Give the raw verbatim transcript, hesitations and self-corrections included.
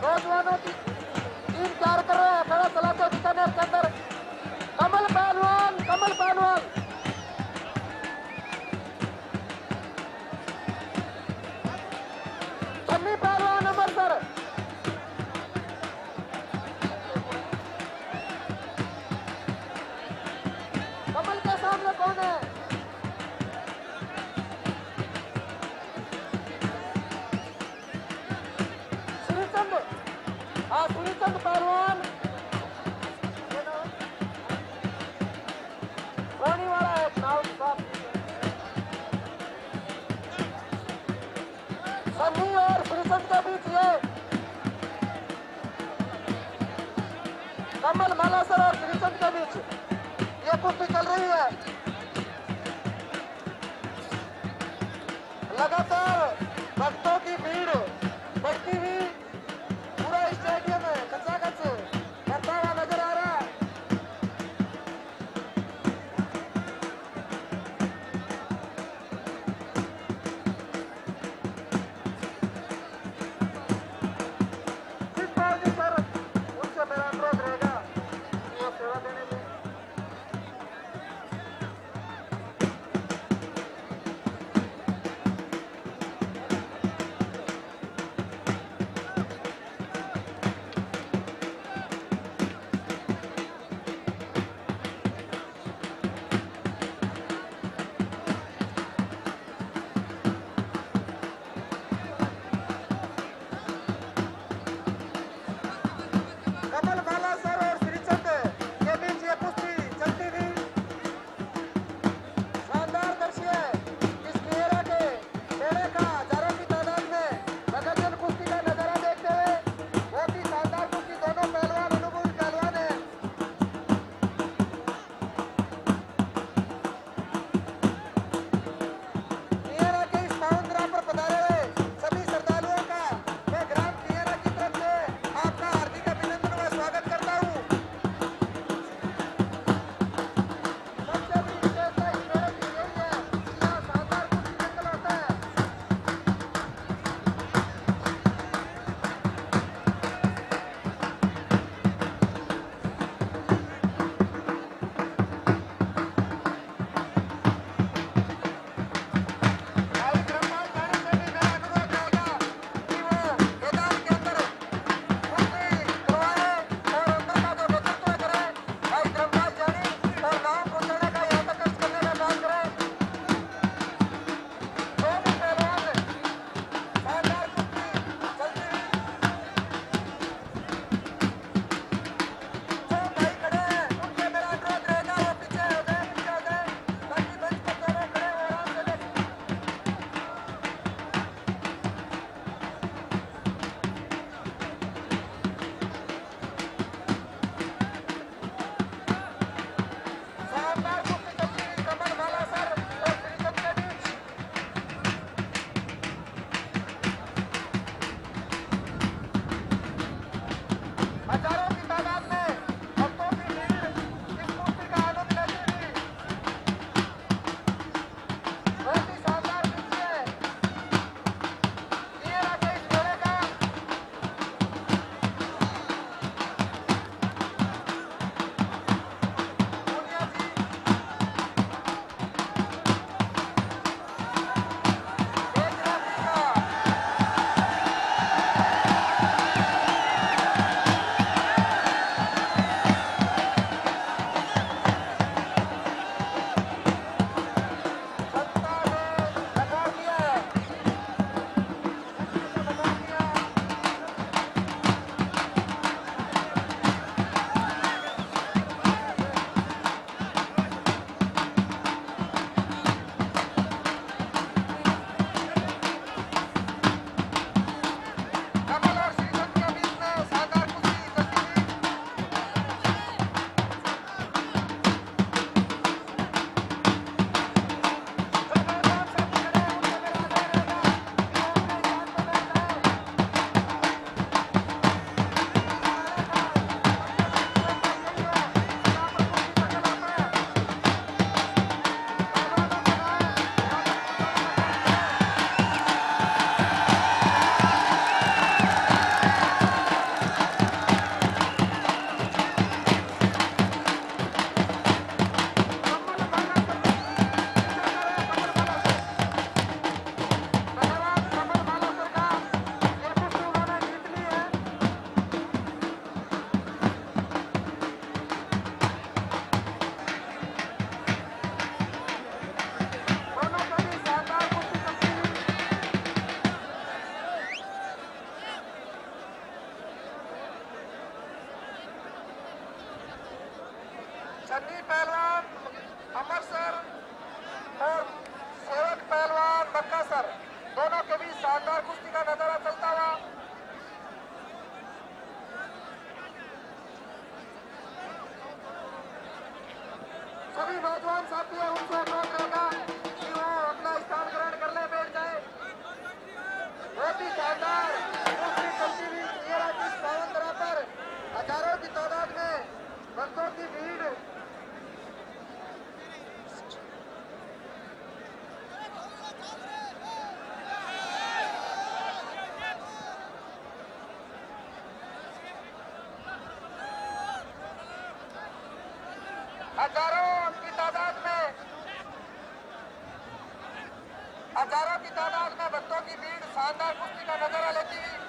नौजवानों की टीम तैयार कर रहे हैं खड़ा सलाखों बीकानेर के अंदर। कमल पहलवान, कमल पहलवान सन्नी पहलवान अमृतसर। कमल के सामने कौन है? श्रीचंद, हाँ श्रीचंद पहलवान रोनी वाला है नाव साहब। सन्नी और श्रीचंद के बीच ये कमल मालासर और श्रीचंद के बीच ये कुश्ती चल रही है। लगातार भक्तों की भीड़ बढ़ती हुई पूरा स्टेडियम है खचाखच करता हुआ नजर आ रहा है। जिस पार्टी पर उनसे मेरा अनुरोध रहेगा कि वो सेवा देने में छन्नी पहलवान अमरसर और सेवक पहलवान बक्कासर दोनों के बीच शानदार कुश्ती का नजारा चलता हुआ। सभी नौजवान साथी है उनसे अनुरोध रहेगा कि वो अपना स्थान ग्रहण कर ले, बैठ जाए। बहुत ही शानदार कुश्ती चलती हुई क्लियर की पावन धरा पर हजारों की तादाद में भक्तों की भीड़ हजारों की तादाद में हजारों की तादाद में भक्तों की भीड़ शानदार कुश्ती का नजारा लेती हुई